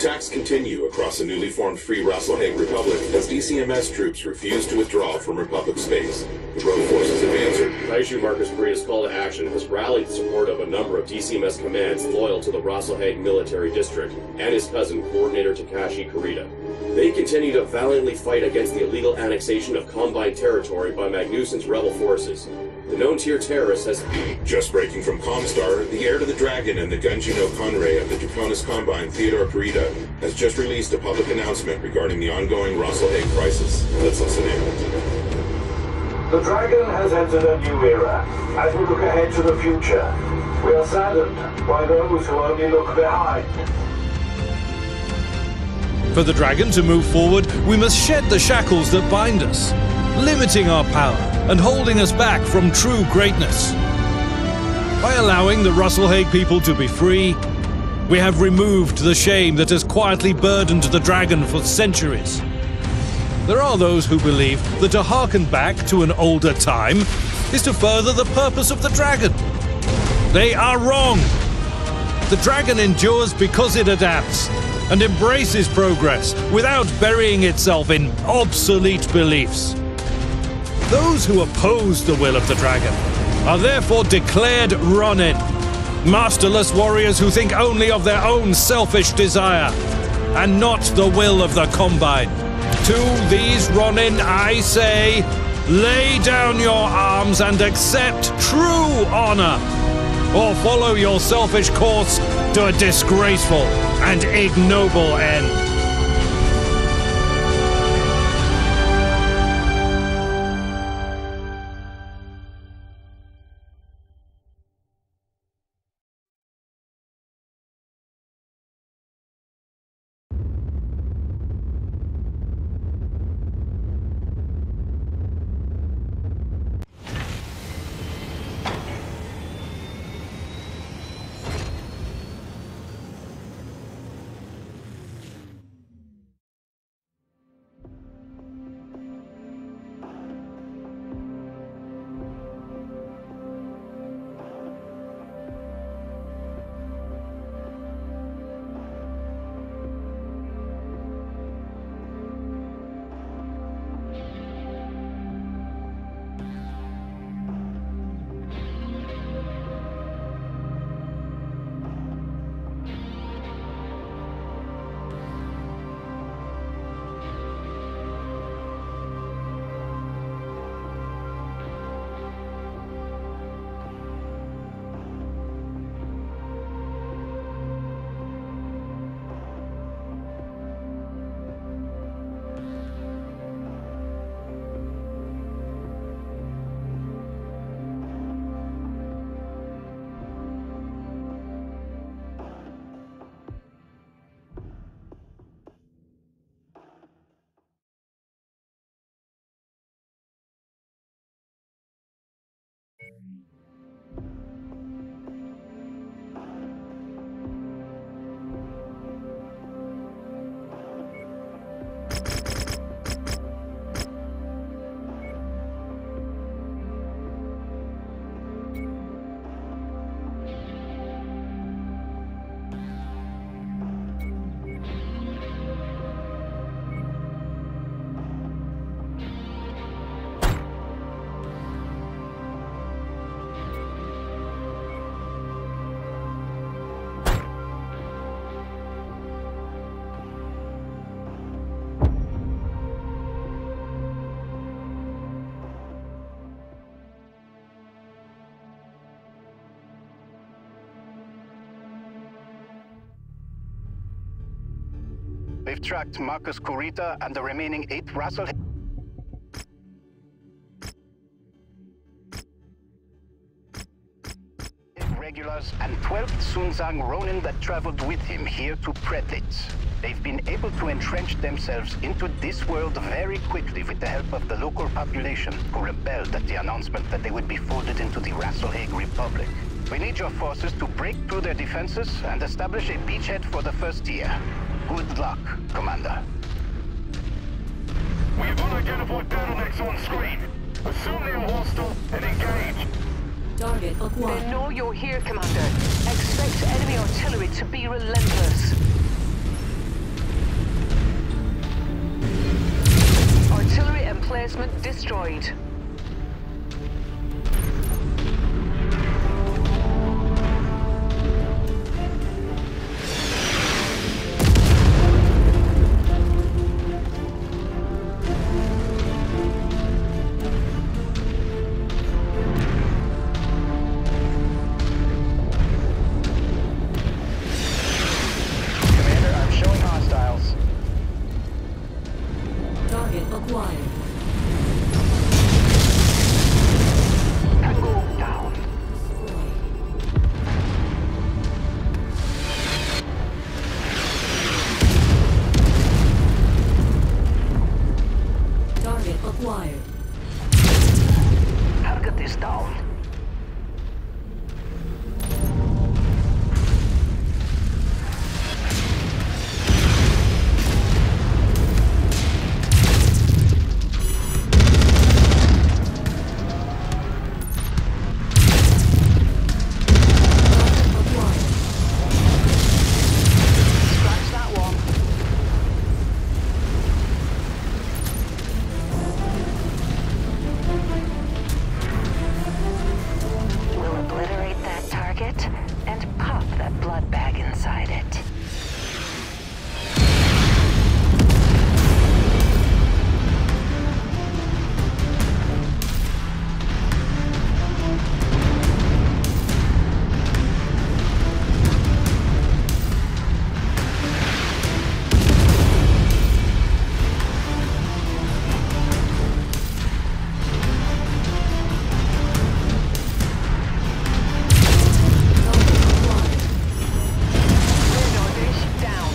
Attacks continue across the newly formed Free Rasselhague Republic as DCMS troops refuse to withdraw from Republic space. The rogue forces have answered. Taishu Marcus Korea's call to action has rallied the support of a number of DCMS commands loyal to the Rasselhague Military District and his cousin, Coordinator Takashi Kurita. They continue to valiantly fight against the illegal annexation of Combine territory by Magnuson's rebel forces. The known tier terrorist has... Just breaking from Comstar, the heir to the Dragon and the Gunji no Conrei of the Draconis Combine, Theodore Kurita, has just released a public announcement regarding the ongoing Rasselhague crisis. Let's listen in. The Dragon has entered a new era. As we look ahead to the future, we are saddened by those who only look behind. For the Dragon to move forward, we must shed the shackles that bind us, limiting our power and holding us back from true greatness. By allowing the Rasselhague people to be free, we have removed the shame that has quietly burdened the Dragon for centuries. There are those who believe that to harken back to an older time is to further the purpose of the Dragon. They are wrong. The Dragon endures because it adapts and embraces progress without burying itself in obsolete beliefs. Those who oppose the will of the Dragon are therefore declared Ronin, masterless warriors who think only of their own selfish desire and not the will of the Combine. To these Ronin I say, lay down your arms and accept true honor, or follow your selfish course to a disgraceful and ignoble end. We've tracked Marcus Kurita and the remaining 8 Rasselhague regulars and 12th Sunzang Ronin that traveled with him here to Pretitz. They've been able to entrench themselves into this world very quickly with the help of the local population, who rebelled at the announcement that they would be folded into the Rasselhague Republic. We need your forces to break through their defenses and establish a beachhead for the first tier. Good luck, Commander. We have unidentified bottlenecks on screen. Assume they are hostile and engage. Target acquired. They know you're here, Commander. Expect enemy artillery to be relentless. emplacement destroyed. Commander, I'm showing hostiles. Target acquired. Tango down. Target acquired. Target is down. Scratch that one. We'll obliterate that target and pop that blood bag inside it. Down.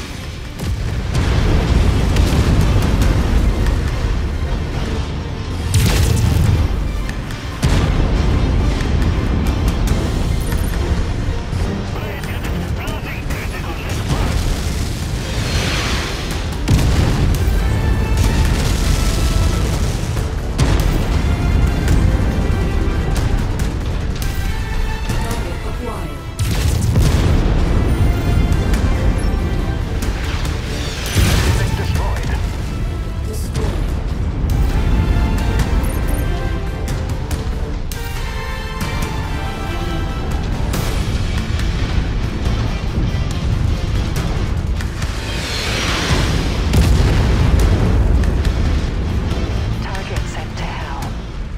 Target acquired. Everything destroyed. Destroyed. Target sent to hell.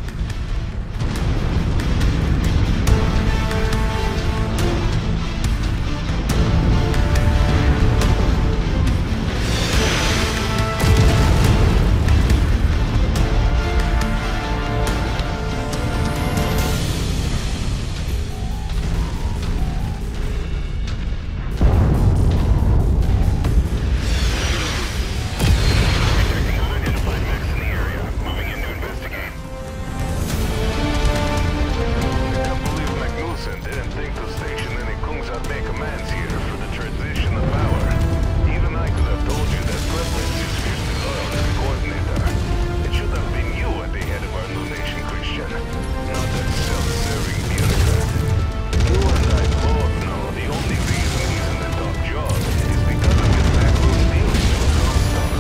Detecting unidentified mechs in the area. Moving in to investigate. I don't believe Magnussen didn't think to station any Kungsatme commands here for the transition of power. Even I could have told you that Kremlin is fiercely loyal as a coordinator. It should have been you at the head of our new nation, Christian. Not that self-serving bureaucrat. You and I both know the only reason he's in the top job is because of his backroom dealings with Comstar.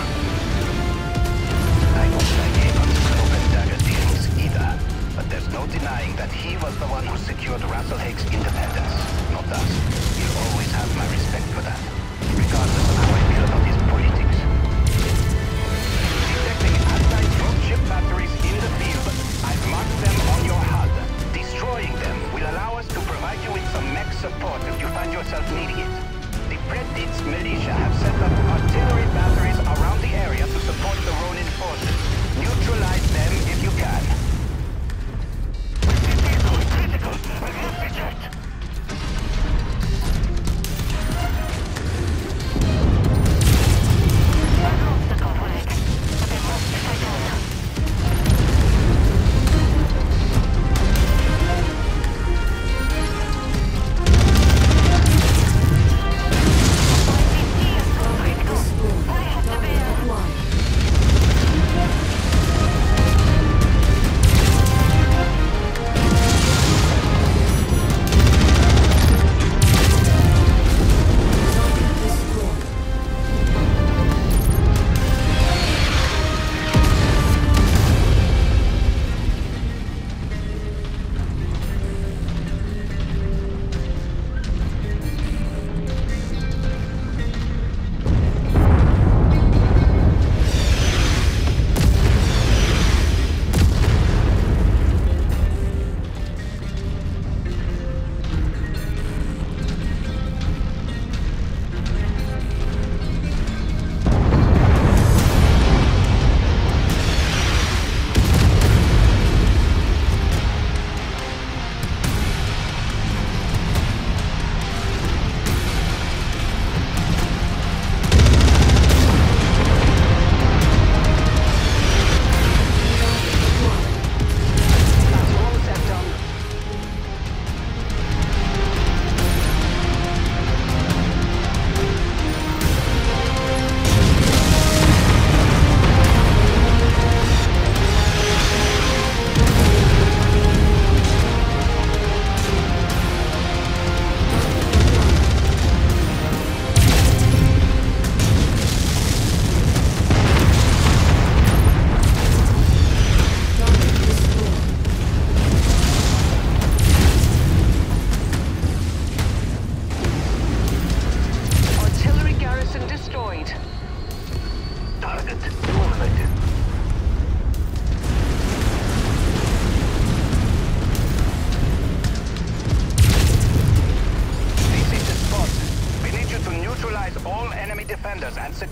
I don't like Hacon's cloak and dagger dealings either, but there's no denying that he was the one who secured Rasselhaig's independence, not us. He'll always have my respect for that, regardless of how I feel about his politics. Detecting anti-dropship batteries in the field, I've marked them on your HUD. Destroying them will allow us to provide you with some mech support if you find yourself needing it. The Predits militia have set up artillery batteries around the area to support the Ronin forces. Neutralize them if you can. Critical. We must be checked.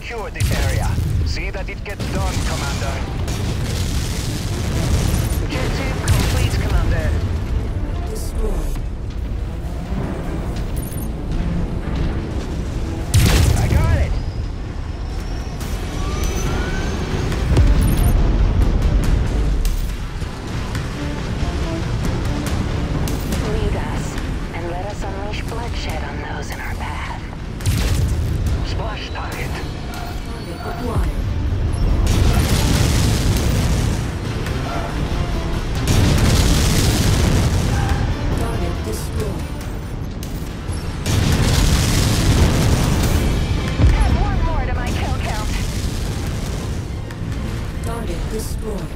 secure this area. See that it gets done, Commander. Objective complete, Commander. Destroyed. I got it! Lead us, and let us unleash bloodshed on those in our path. Splash target. Target acquired. Target destroyed. Add one more to my kill count. Target destroyed.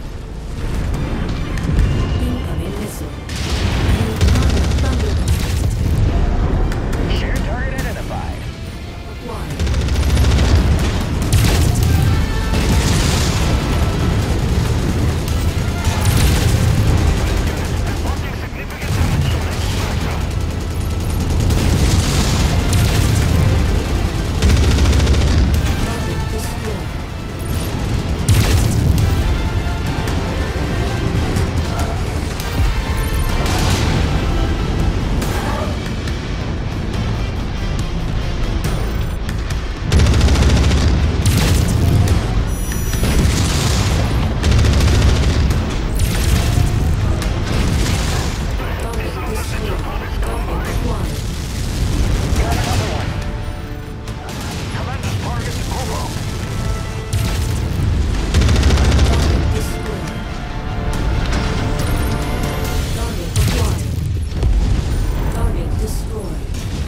Incoming missile. Target thunderbolt. Shared target identified. Acquired. Target destroyed. Target destroyed. Target acquired. Got another one. Commander's target, Guru. Target destroyed. Target acquired. Target destroyed.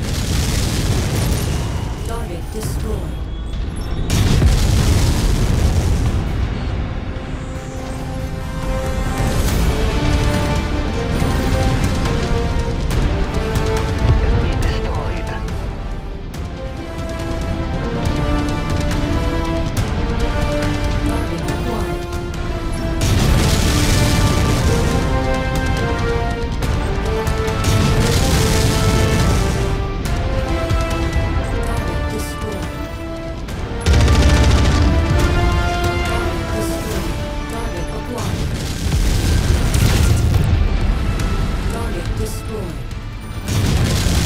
Target destroyed. Enemy destroyed. Target acquired. Target destroyed. Target destroyed. Target acquired. Target destroyed.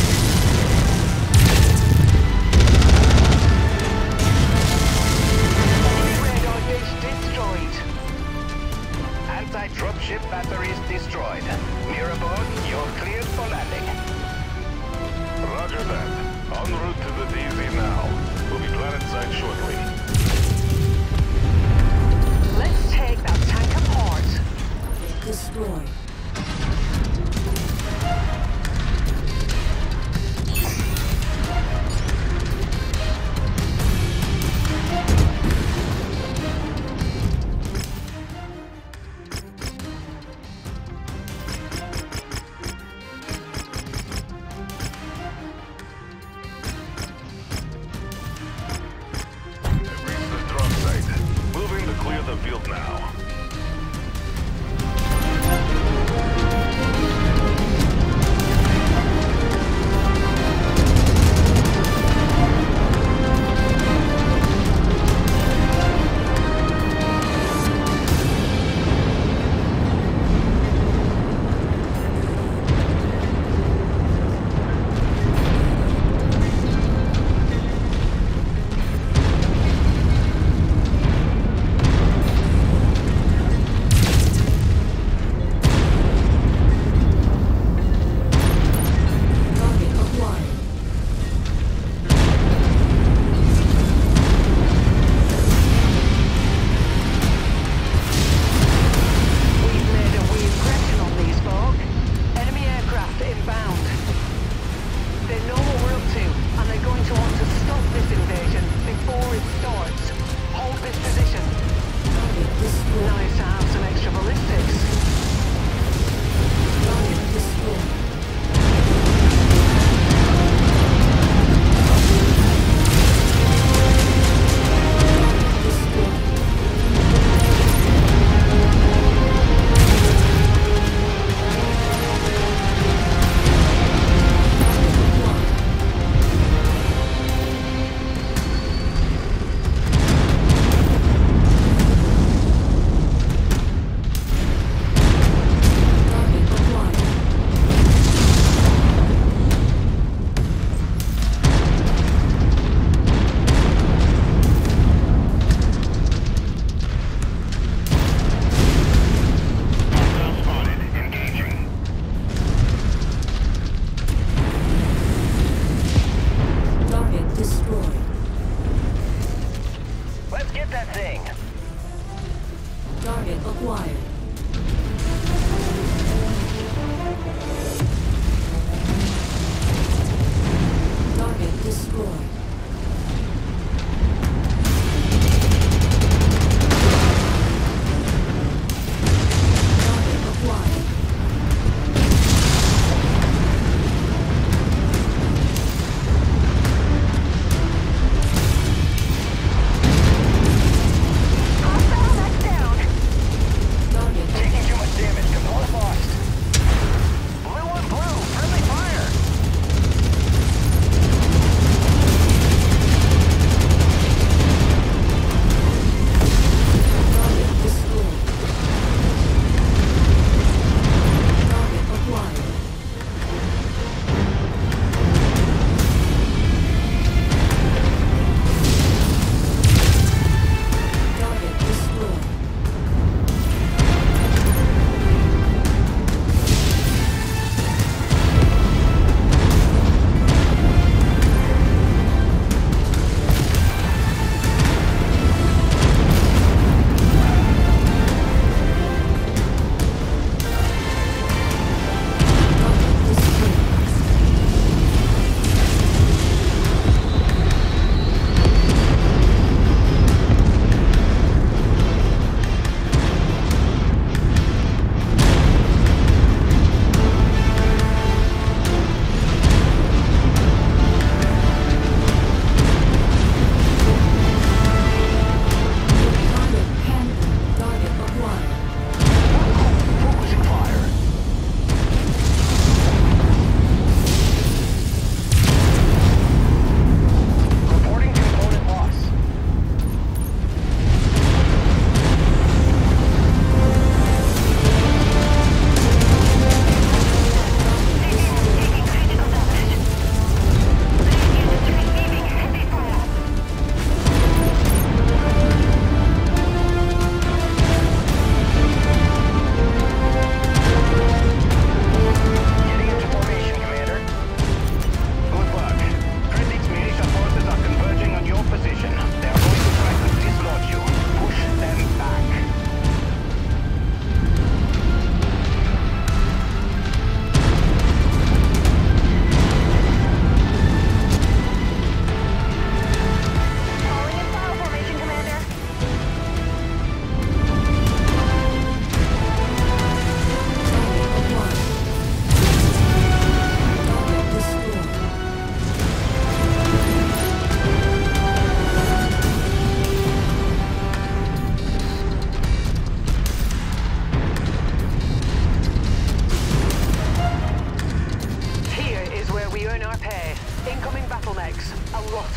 Radar gauge destroyed. Anti-dropship batteries destroyed. Mirabot, you're cleared for landing. Roger that. En route to the DZ now. We'll be planetside shortly. Let's take that tank apart. Target destroyed. I've reached the drop site. Moving to clear the field now.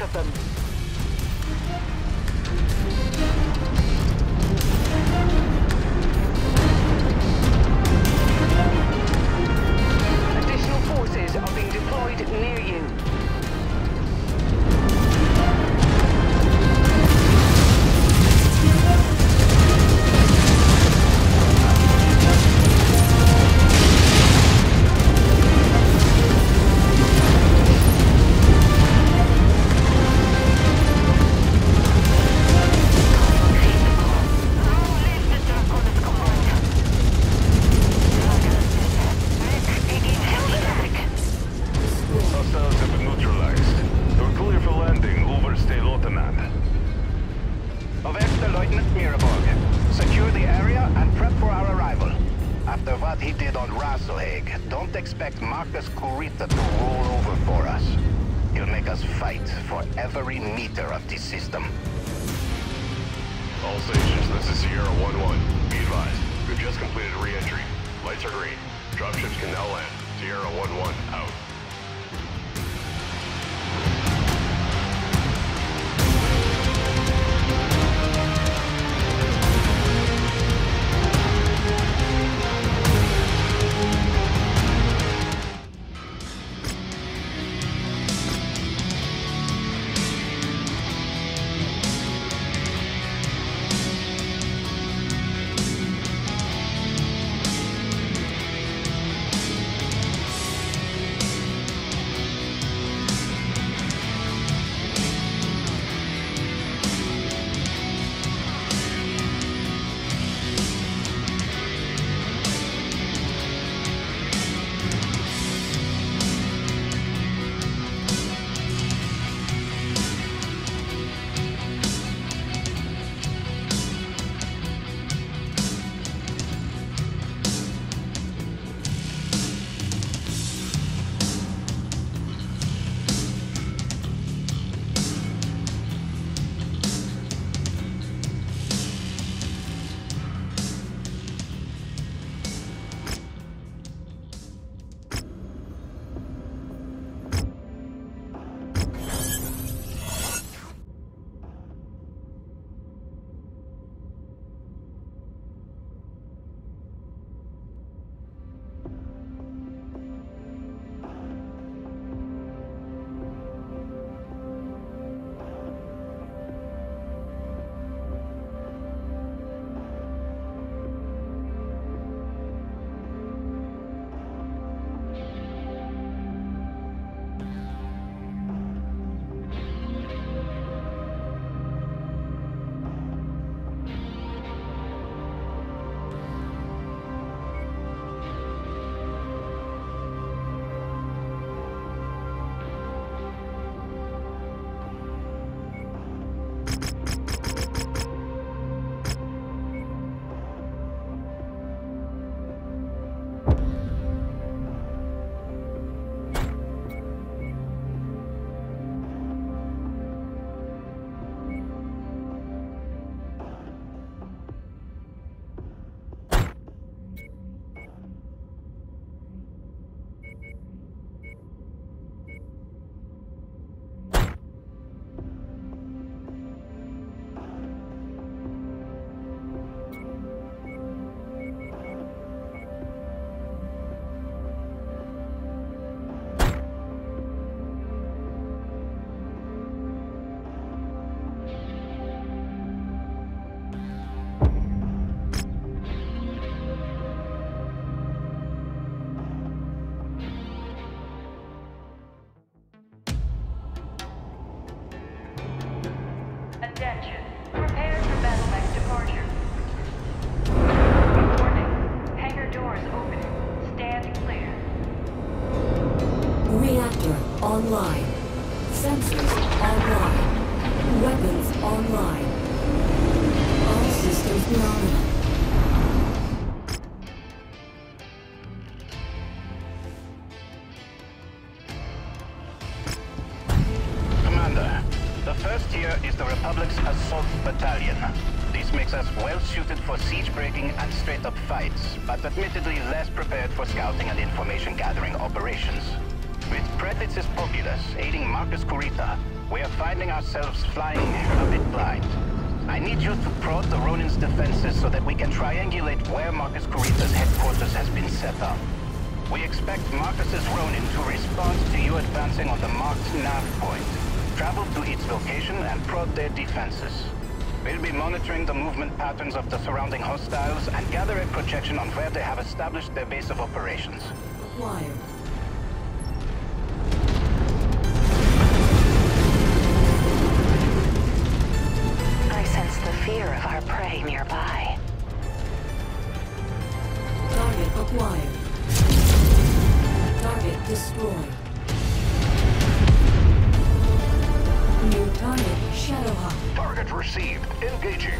of them. Additional forces are being deployed near you. Hostiles have been neutralized. You're clear for landing over State-Lieutenant. Overste Lieutenant Miraborg, secure the area and prep for our arrival. After what he did on Rasselhaig, don't expect Marcus Kurita to roll over for us. He'll make us fight for every meter of this system. All stations, this is Sierra 1-1. Be advised, we've just completed re-entry. Lights are green. Dropships can now land. Sierra 1-1, out. Attention. Prepare for battle mech departure. Warning. Hangar doors opening. Stand clear. Reactor online. Sensors online. Weapons online. All systems nominal. Commander, the first tier is the Republic's Assault Battalion. This makes us well suited for siege breaking and straight up fights, but admittedly less prepared for scouting and information gathering operations. With Predlitz's populace aiding Marcus Kurita, we are finding ourselves flying a bit blind. I need you to prod the Ronin's defenses so that we can triangulate where Marcus Kurita's headquarters has been set up. We expect Marcus's Ronin to respond to you advancing on the marked nav point. Travel to its location and prod their defenses. We'll be monitoring the movement patterns of the surrounding hostiles and gather a projection on where they have established their base of operations. Acquired. I sense the fear of our prey nearby. Target acquired. Target destroyed. New target, Shadowhawk. Target received. Engaging.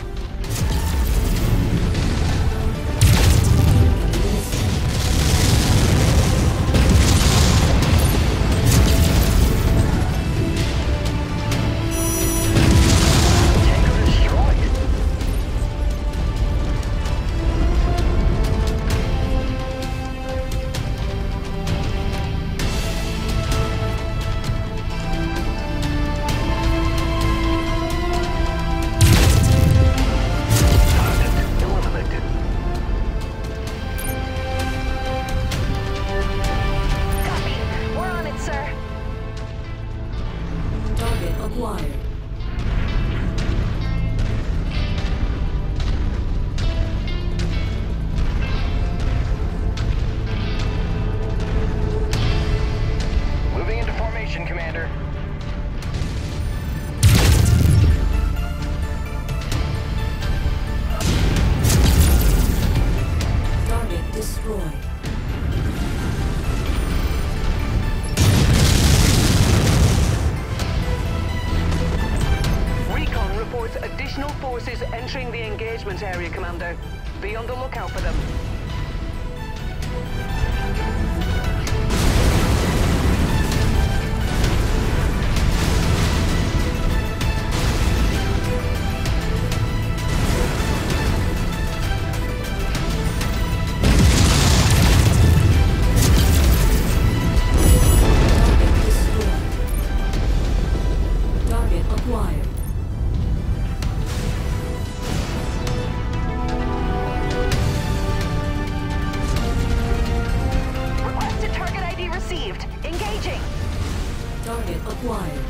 Tango destroyed. Target eliminated. Copy. We're on it, sir. Target acquired. Moving into formation, Commander. Target destroyed. Recon reports additional forces entering the engagement area, Commander. Be on the lookout for them. Target destroyed. Target acquired. Requested target ID received. Engaging. Target acquired.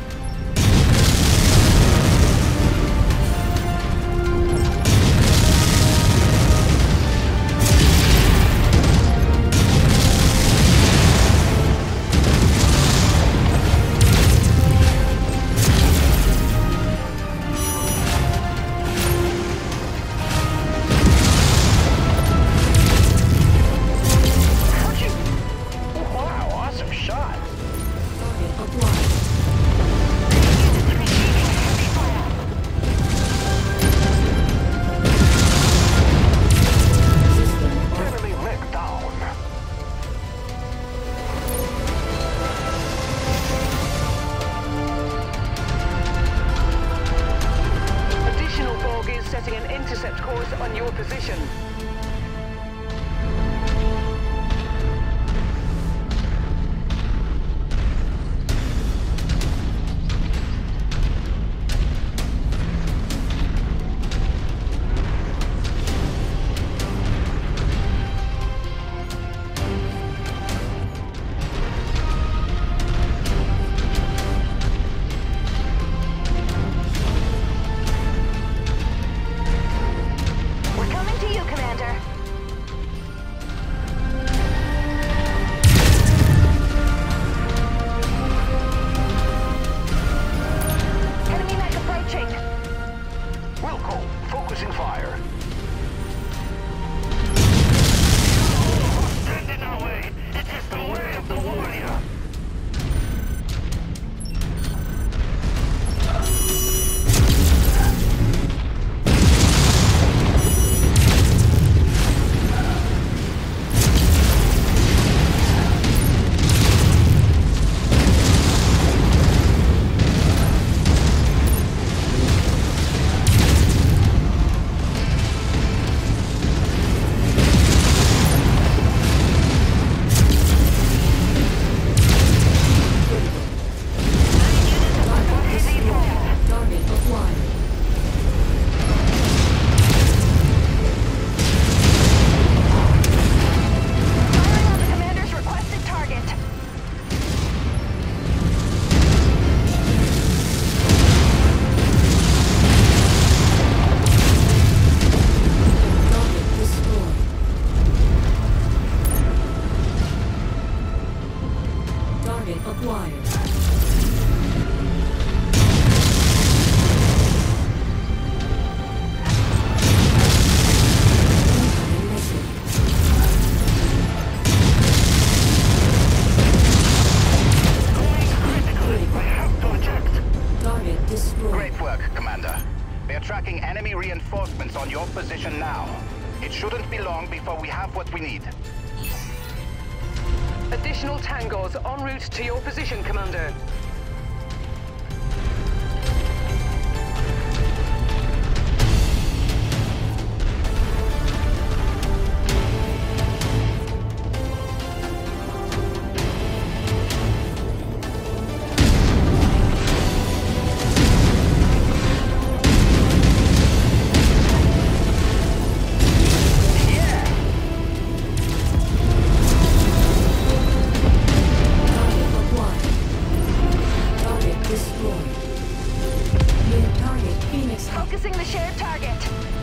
How'd you... Wow, awesome shot. Target acquired. Target acquired. Target destroyed. Great work, Commander. They're tracking enemy reinforcements on your position now. It shouldn't be long before we have what we need. Additional tangos en route to your position, Commander. Focusing the shared target.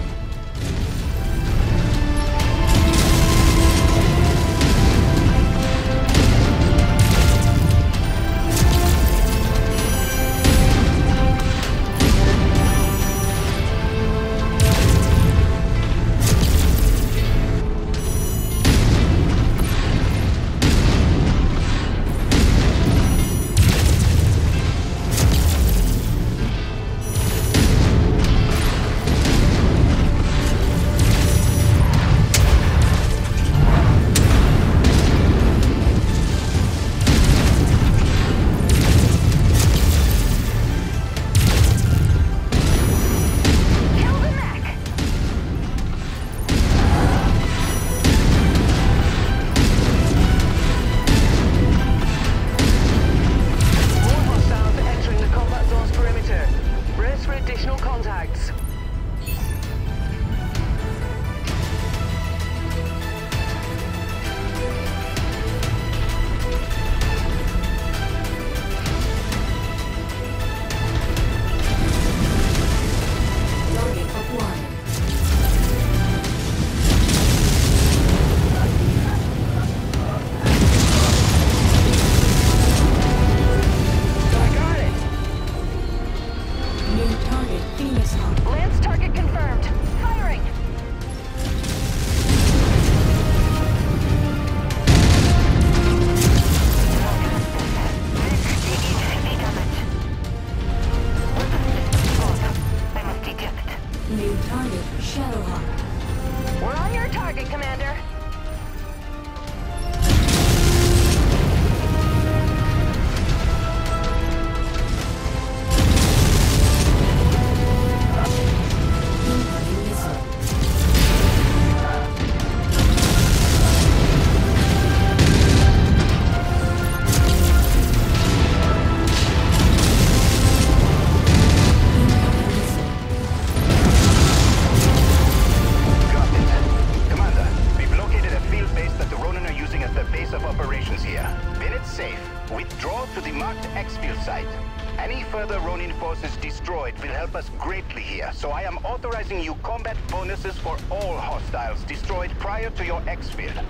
So I am authorizing you combat bonuses for all hostiles destroyed prior to your exfil.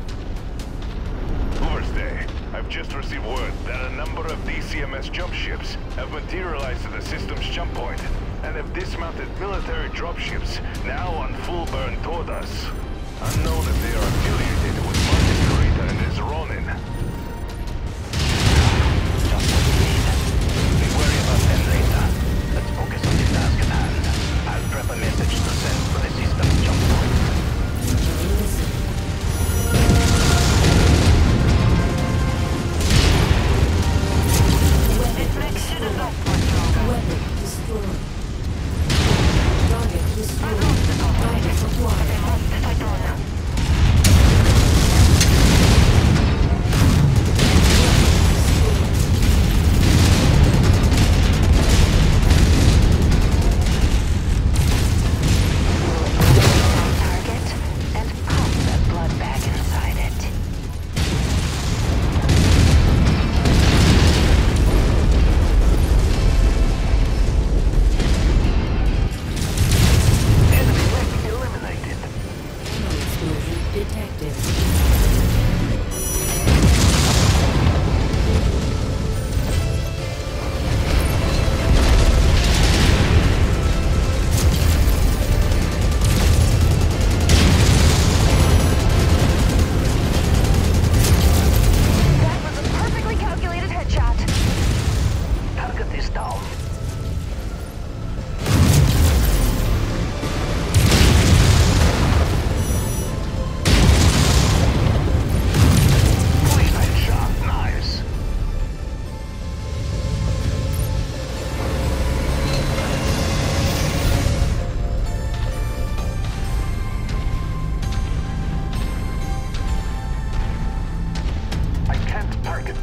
Overstay, I've just received word that a number of DCMS jump ships have materialized at the system's jump point and have dismounted military dropships now on full burn toward us. Unknown if they are affiliated with Martin Kurita and his Ronin. Just what we need. We worry about them later. Let's focus on the task at hand. I'll prep a message to send for the system's jump point. Weapon destroyed. Target destroyed. Target acquired.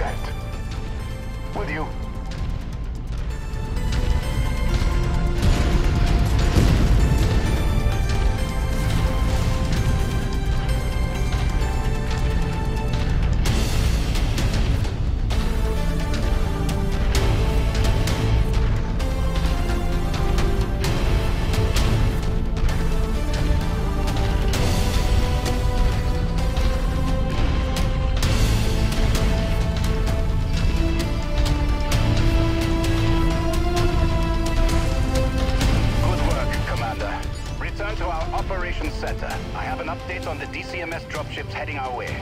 contact. With you. Center. I have an update on the DCMS dropships heading our way.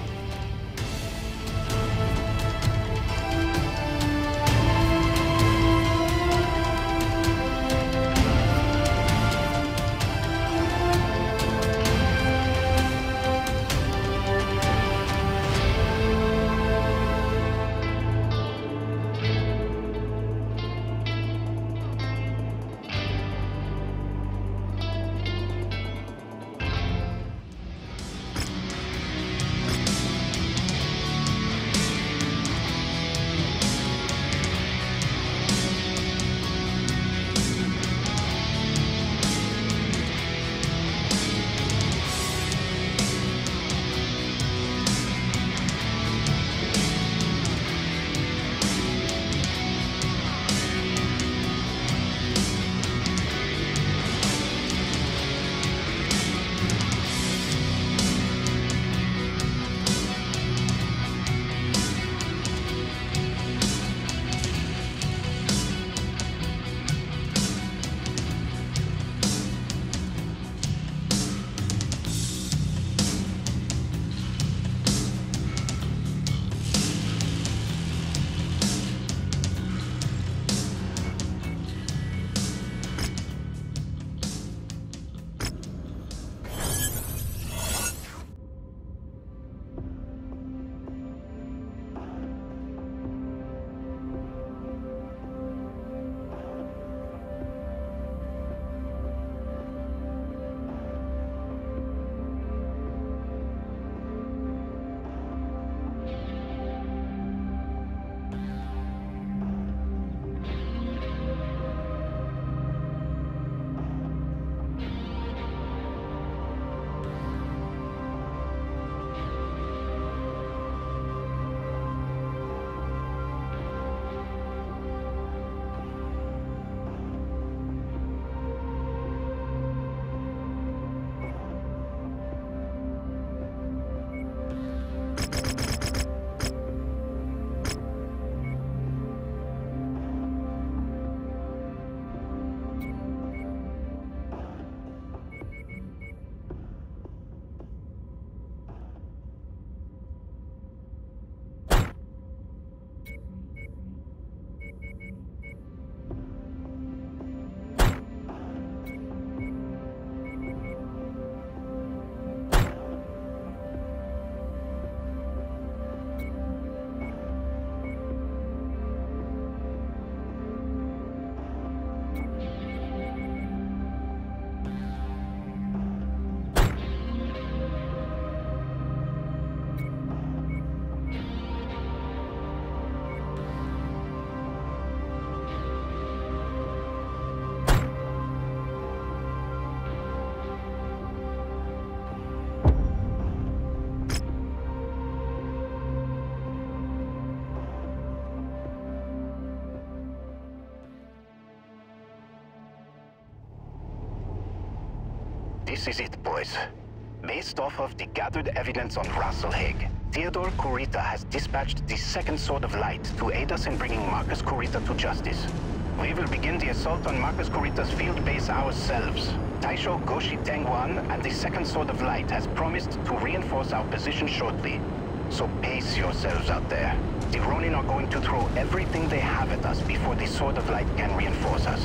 This is it, boys. Based off of the gathered evidence on Rasalhague, Theodore Kurita has dispatched the Second Sword of Light to aid us in bringing Marcus Kurita to justice. We will begin the assault on Marcus Kurita's field base ourselves. Taisho Goshi Tengwan and the Second Sword of Light has promised to reinforce our position shortly. So pace yourselves out there. The Ronin are going to throw everything they have at us before the Sword of Light can reinforce us.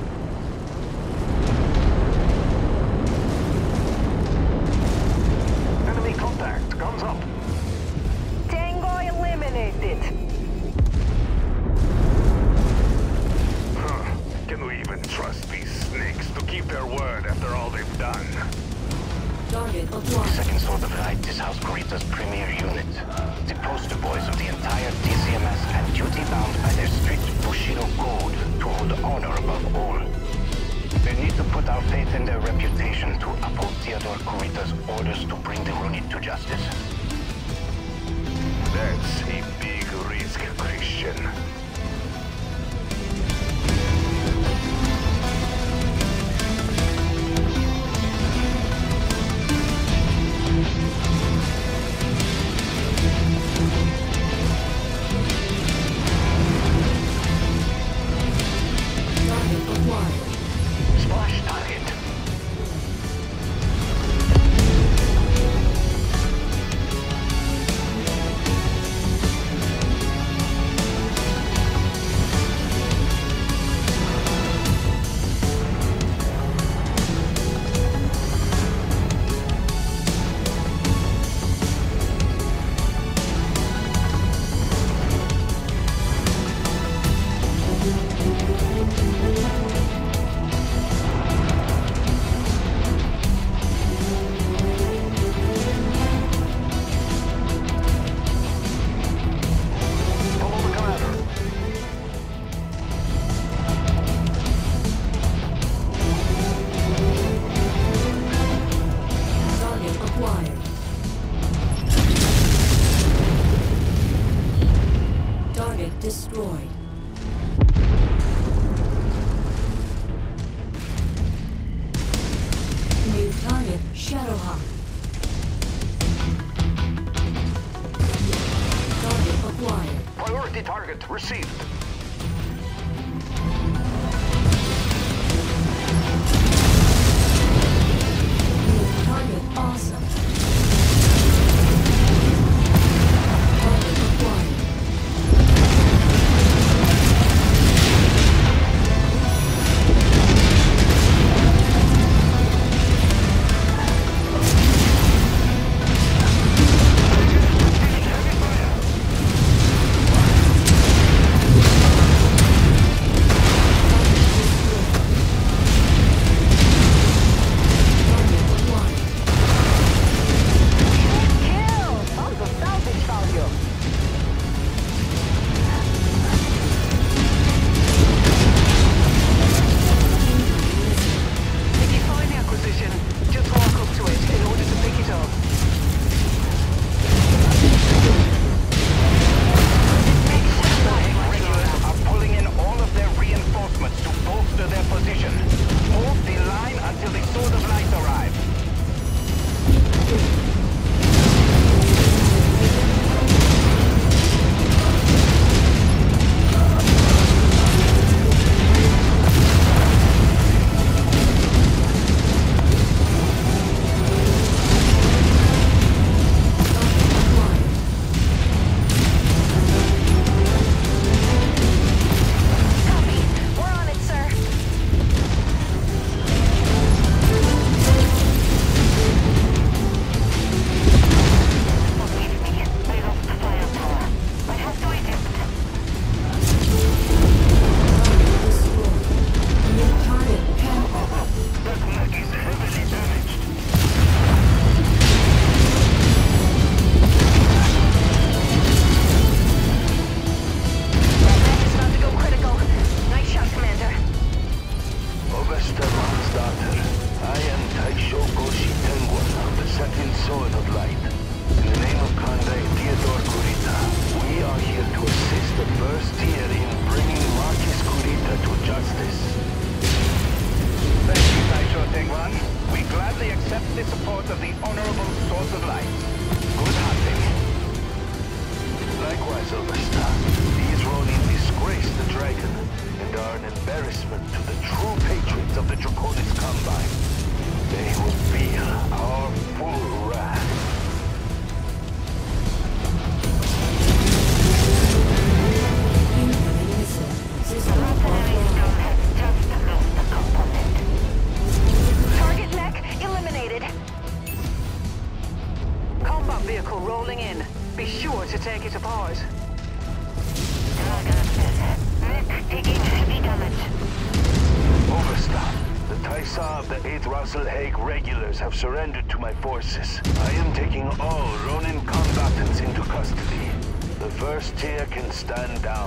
Enemy contact, guns up. Tango eliminated. Can we even trust these snakes to keep their word after all they've done? Target The acquired. Second Sword of Light is House Kurita's premier unit. The poster boys of the entire DCMS bound by their strict Bushido code to hold honor above all. We need to put our faith in their reputation to uphold Theodore Kurita's orders to bring the Ronin to justice. That's a big risk, Christian. Splash target. Destroyed. New target, Shadowhawk. Target acquired. Priority target received. New target awesome. Target acquired. Taisa of the 8th Russell Hague regulars have surrendered to my forces. I am taking all Ronin combatants into custody. The first tier can stand down.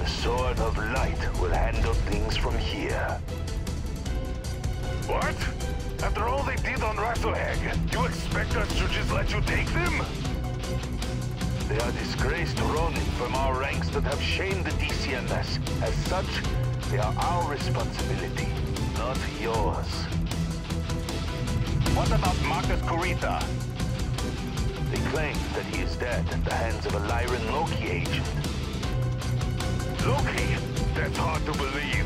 The Sword of Light will handle things from here. What? After all they did on Rasoheg, you expect us to just let you take them? They are disgraced Ronin from our ranks that have shamed the DCMS. As such, they are our responsibility, not yours. What about Marcus Kurita? They claim that he is dead at the hands of a Lyran Loki agent. Loki? That's hard to believe.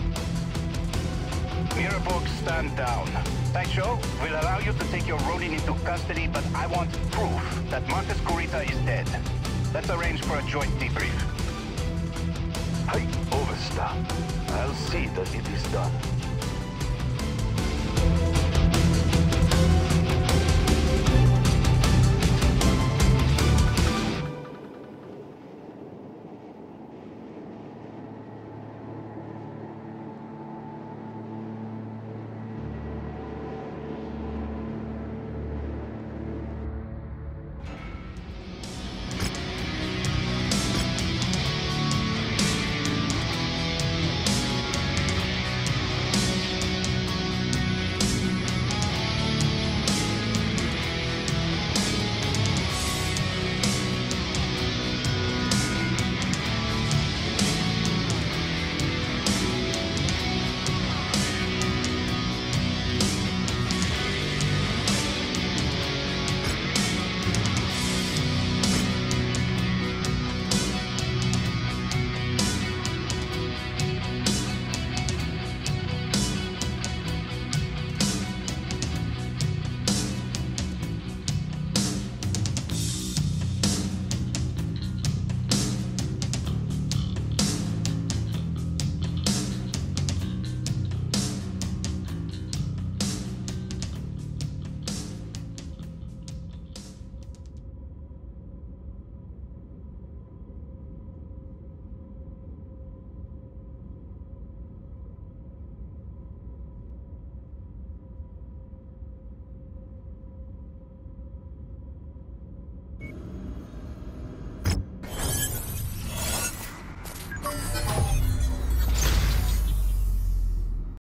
Miraborg, stand down. Taisho, we'll allow you to take your Ronin into custody, but I want proof that Marcus Kurita is dead. Let's arrange for a joint debrief. Hey, Overstar. I'll see that it is done.